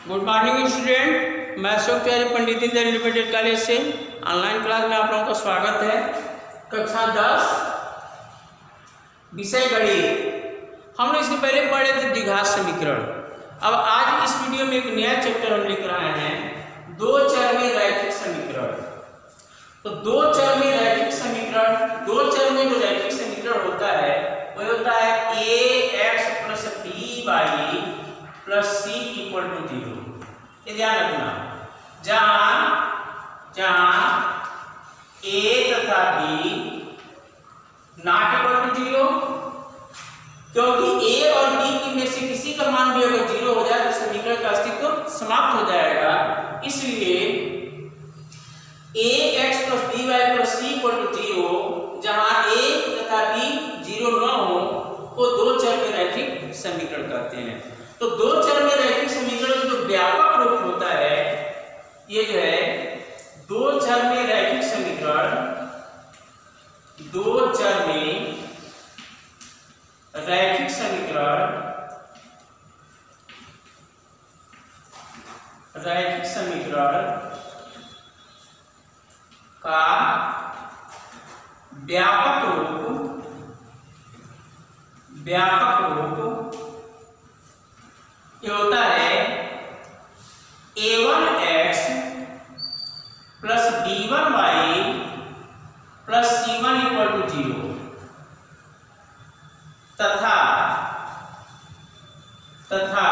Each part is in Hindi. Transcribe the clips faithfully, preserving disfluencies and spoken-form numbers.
गुड मॉर्निंग स्टूडेंट, मैं अशोक तिवारी पंडित दीनदयाल यूनिवर्सिटी कॉलेज से ऑनलाइन क्लास में आप लोगों का स्वागत है। कक्षा दस विषय गणित। हम लोग इसके पहले पढ़े थे द्विघात समीकरण। अब आज इस वीडियो में एक नया चैप्टर हम लिख रहे हैं, दो चर में रैखिक समीकरण। तो दो चर में रैखिक समीकरण, दो चर में जो रैखिक समीकरण होता है वह होता है A X plus B Y plus C equal to zero. ये ध्यान रखना, जहां जहां ए तथा B not equal to zero, क्योंकि ए और बी की में से किसी का मान भी अगर जीरो हो जाए तो समीकरण का अस्तित्व समाप्त हो जाएगा। इसलिए A X plus B Y plus C equal to zero, जहां ए तथा बी जीरो न हो को दो चर में रैखिक समीकरण कहते हैं। तो दो चर में रैखिक समीकरण जो व्यापक रूप होता है, ये जो है दो चर में रैखिक समीकरण, दो चर में रैखिक समीकरण, रैखिक समीकरण का व्यापक रूप, व्यापक रूप ये होता है A one X plus B one Y plus C one equal to zero, तथा तथा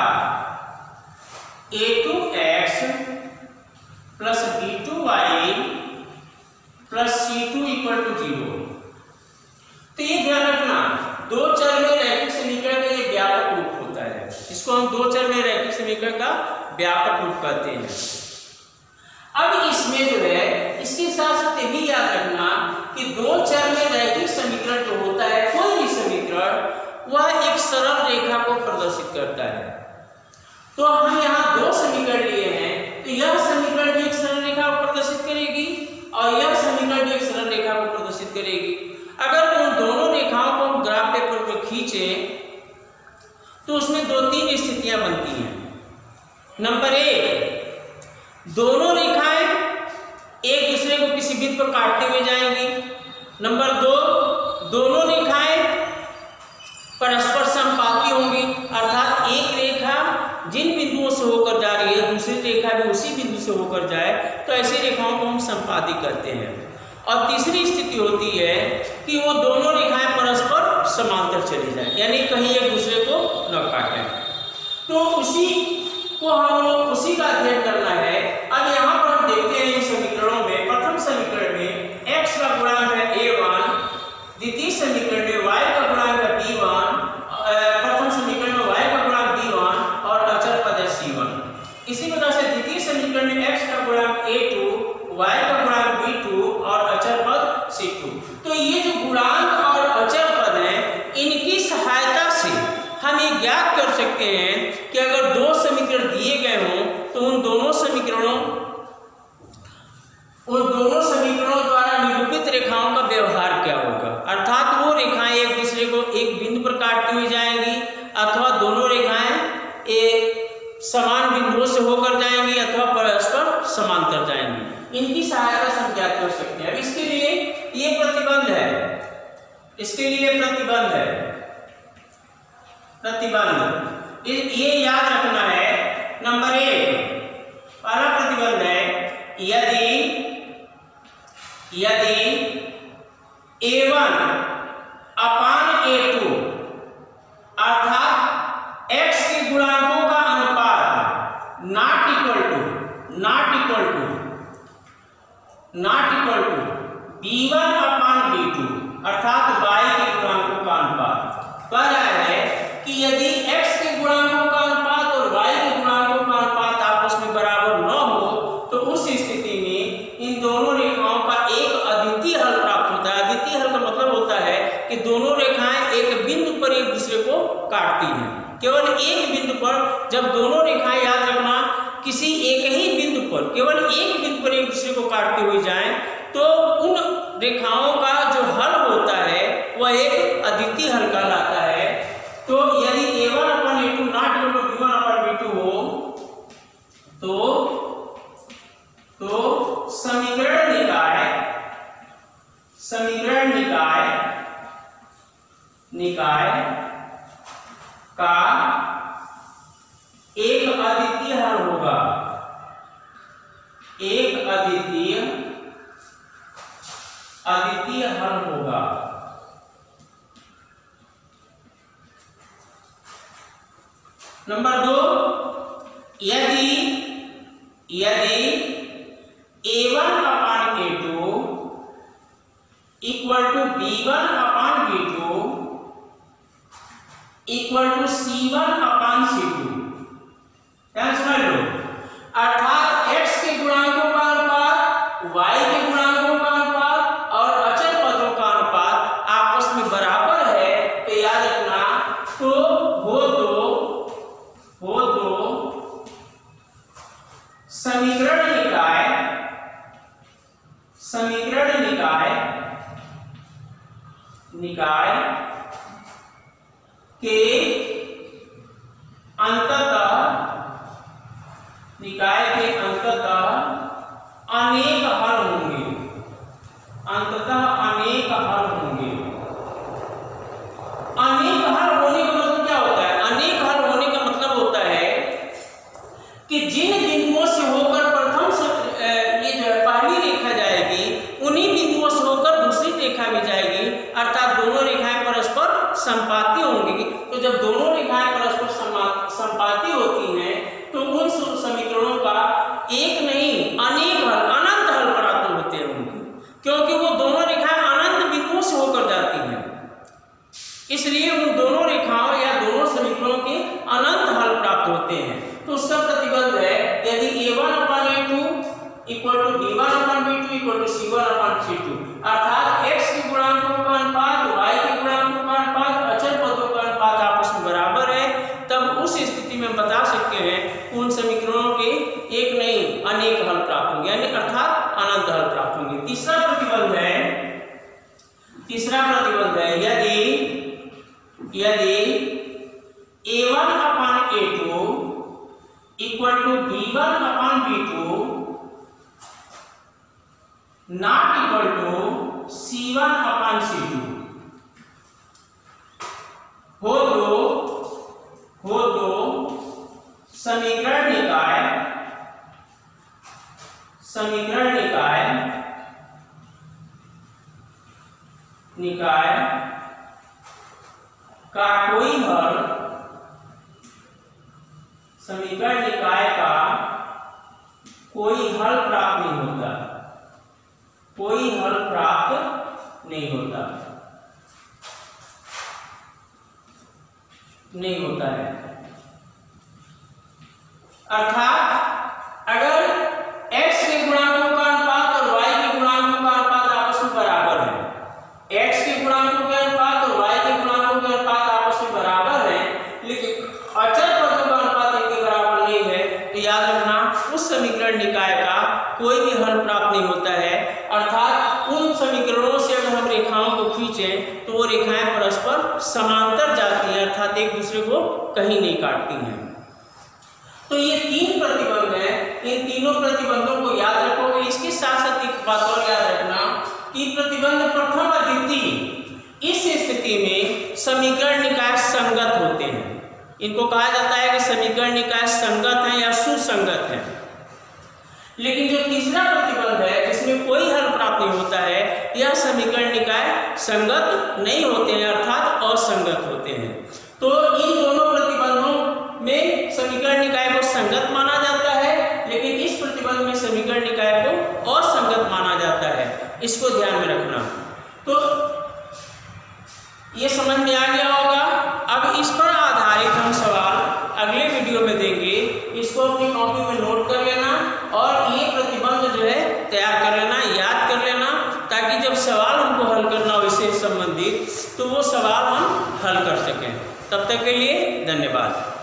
A two X plus B two Y plus C two equal to zero. तो ये ध्यान रखना, दो चर में रैखिक समीकरण का ये व्यापक रूप होता है। इसको हम दो चर में रैखिक समीकरण का व्यापक रूप कहते हैं। अब इसमें जो है, इसके साथ साथ ये भी याद रखना कि दो चर में रैखिक समीकरण जो होता है, कोई भी समीकरण, वह एक सरल रेखा को प्रदर्शित करता है। तो हम यहाँ दो समीकरण लिए हैं, तो यह समीकरण भी एक सरल रेखा को प्रदर्शित करेगी और यह समीकरण भी एक सरल रेखा को प्रदर्शित करेगी। अगर उन दोनों रेखाओं को हम ग्राफ पेपर पर खींचे तो उसमें दो तीन स्थितियां बनती हैं। नंबर एक, दोनों रेखाएं एक दूसरे को किसी बिंदु पर काटते हुए जाएंगी। नंबर दो, दोनों रेखाएं परस्पर समपाती होंगी, अर्थात एक रेखा जिन बिंदुओं से होकर जा रही है दूसरी रेखा भी उसी बिंदु से होकर जाए, तो ऐसी रेखाओं को हम समपाती कहते हैं। और तीसरी स्थिति होती है कि वो दोनों रेखाएं परस्पर समांतर चली जाएं, यानी कहीं एक दूसरे को न काटें। तो उसी को हम लोग उसी का अध्ययन करना है। अब यहाँ पर हम देखते हैं इन समीकरणों में, प्रथम समीकरण में x का गुणांक है ए वन, द्वितीय समीकरण में y का गुणांक है बी वन, प्रथम समीकरण में y का गुणांक बी वन और अचर पद है सी वन। इसी प्रकार से द्वितीय समीकरण में x का गुणांक ए टू, y का गुणांक बी टू और अचर पद सी टू। तो ये जो गुणांक और अचर पद हैं, इनकी सहायता से हम ये ज्ञात कर सकते हैं कि अगर दो समीकरण दिए गए हों तो उन दोनों समीकरणों उन दोनों समीकरणों द्वारा निरूपित रेखाओं का व्यवहार क्या होगा। अर्थात वो रेखाएं एक दूसरे को एक बिंदु पर काटती हुई जाएंगी, अथवा दोनों रेखाएं एक समान बिंदुओं से होकर जाएंगी अथवा परस्पर समांतर जाएंगी। इनकी सहायता से हम ज्ञात कर सकते हैं। अब इसके लिए ये प्रतिबंध है, इसके लिए प्रतिबंध है, प्रतिबंध ये याद रखना है। नंबर एक, पहला प्रतिबंध है, यदि यदि A one upon A two अर्थात x के गुणांकों का अनुपात not equal to not equal to not equal to B one upon B two अर्थात y के गुणांकों का अनुपात। कह रहा है कि यदि x के गुणांकों का अनुपात और y के गुणांकों का अनुपात आपस में बराबर न हो तो उस स्थिति में इन दोनों रेखाओं का एक अद्वितीय हल प्राप्त होता है। अद्वितीय हल का मतलब होता है कि दोनों रेखाएं एक बिंदु पर एक दूसरे को काटती हैं। केवल एक बिंदु पर, जब दोनों रेखाएं, याद रखना, किसी एक ही बिंदु पर, केवल एक बिंदु पर एक दूसरे को काटते हुए जाएं तो उन रेखाओं का जो हल होता है वह एक अद्वितीय हल कहलाता है। तो यदि A one upon A two not equal to B one upon B two हो का एक अद्वितीय हल होगा, एक अद्वितीय अद्वितीय हल होगा। नंबर दो, यदि यदि A one upon A two equal to B one upon B two equal to C one upon C two. ध्यान समझ लो, अर्थात x के गुणांकों का अनुपात y के गुणांकों का अनुपात और अचल पदों का अनुपात आपस में बराबर है, तो याद रखना, तो वो दो वो दो समीकरण निकाय समीकरण निकाय निकाय के अंततः निकाय के अंततः अनेक हल होंगे, अंततः अनेक हल होंगे। अनेक हल होने का मतलब क्या होता है? अनेक हल होने का मतलब होता है कि जिन बिंदुओं से होकर प्रथम से ये जो पहली रेखा जाएगी, उन्हीं बिंदुओं से होकर दूसरी रेखा भी जाएगी, अर्थात दोनों रेखाएं परस्पर संपाती होंगी। तो जब दोनों रेखाएं परस्पर संपाती होती हैं तो उन समीकरणों का एक नहीं अनेक हल, अनंत हल प्राप्त होते हैं उनके, क्योंकि वो दोनों रेखाएं अनंत बिंदुओं से होकर जाती हैं। इसलिए उन दोनों रेखाओं या दोनों समीकरणों के अनंत हल प्राप्त होते हैं। तो उसका प्रतिबंध है, यदि A one upon A two equal to B one upon B two equal to C one upon C two, अर्थात x के गुणांकों का अनुपात y के गुणांकों का अनुपात अचल पदों का अनुपात आपस में बराबर है, तब उस स्थिति में बता सकते हैं उन समीकरणों के एक नहीं अनेक हल प्राप्त होंगे, यानी अर्थात अनंत हल प्राप्त होंगे। तीसरा प्रतिबंध है तीसरा प्रतिबंध है यदि यदि A one upon A two equal to B one upon B two not equal to C one upon C two, हो दो हो दो समीकरण निकाय समीकरण निकाय निकाय का कोई हल समीकरण निकाय का कोई हल प्राप्त नहीं होता, कोई हल प्राप्त नहीं होता नहीं होता है। अर्थात अगर x के गुणांकों का अनुपात और y के गुणांकों का अनुपात आपस में बराबर है, x के गुणांकों का अनुपात और y के गुणांकों का अनुपात आपस में बराबर है, लेकिन अचल पदों का अनुपात इनके बराबर नहीं है, तो याद रखना उस समीकरण निकाय का कोई भी हल प्राप्त नहीं होता है। अर्थात उन समीकरणों से अगर हम रेखाओं को खींचें तो वो रेखाएं परस्पर समांतर जाती हैं, अर्थात एक दूसरे को कहीं नहीं काटती हैं। तो ये तीन प्रतिबंध हैं, इन तीनों प्रतिबंधों को याद रखोगे। इसके साथ साथ एक बात और याद रखना कि प्रतिबंध प्रथम और द्वितीय, इस स्थिति में समीकरण निकाय संगत होते हैं। इनको कहा जाता है कि समीकरण निकाय संगत हैं या सुसंगत हैं। लेकिन जो तीसरा प्रतिबंध है जिसमें कोई हल प्राप्त नहीं होता है, यह समीकरण निकाय संगत नहीं होते हैं, अर्थात असंगत होते हैं। तो इन दोनों प्रतिबंधों में समीकरण निकाय को संगत माना जाता है, लेकिन इस प्रतिबंध में समीकरण निकाय को असंगत माना जाता है। इसको ध्यान में रखना। तो ये समझ में आ गया होगा। अब इस पर आधारित हम सवाल अगले वीडियो में देंगे। इसको अपनी कॉपी में नोट कर लेना और ये प्रतिबंध जो है तैयार कर लेना, याद कर लेना, ताकि जब सवाल हमको हल करना हो इससे संबंधित तो वो सवाल हम हल कर सकें। तब तक के लिए धन्यवाद।